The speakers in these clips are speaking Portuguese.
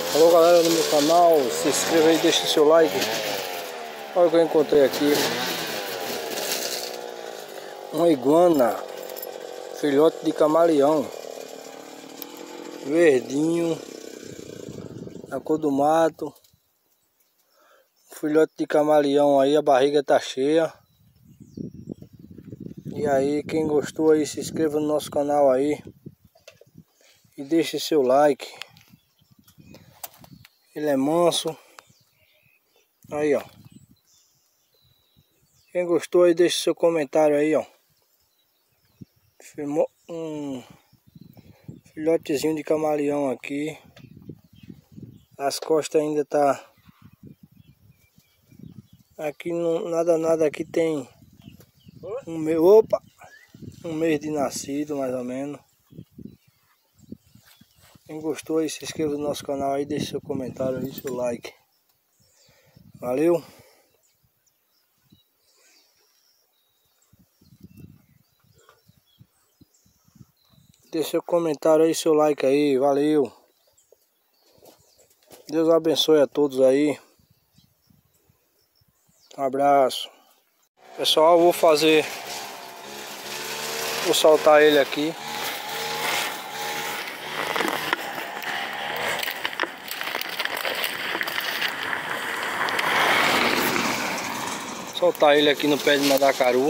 Alô galera do meu canal, se inscreva aí, deixa seu like. Olha o que eu encontrei aqui. Uma iguana, filhote de camaleão, verdinho, na cor do mato. Filhote de camaleão aí, a barriga tá cheia. E aí, quem gostou aí, se inscreva no nosso canal aí e deixe seu like. Ele é manso. Aí, ó. Quem gostou aí, deixe seu comentário aí, ó. Filmou um filhotezinho de camaleão aqui. As costas ainda tá... Aqui não, nada aqui tem um mês, um mês de nascido mais ou menos. Quem gostou aí, se inscreva no nosso canal aí, deixe seu comentário aí, seu like. Valeu! Deixe seu comentário aí, seu like aí, valeu! Deus abençoe a todos aí. Um abraço. Pessoal, vou soltar ele aqui. Soltar ele aqui no pé de mandacaru.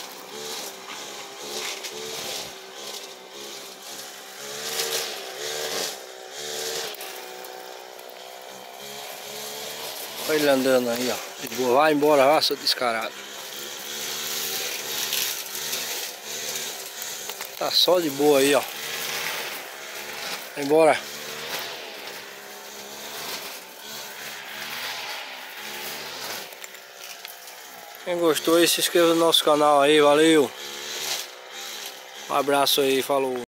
Olha ele andando aí, ó. De boa. Vai embora, vá, seu descarado. Tá só de boa aí, ó. Vai embora. Quem gostou aí, se inscreva no nosso canal aí, valeu. Um abraço aí, falou.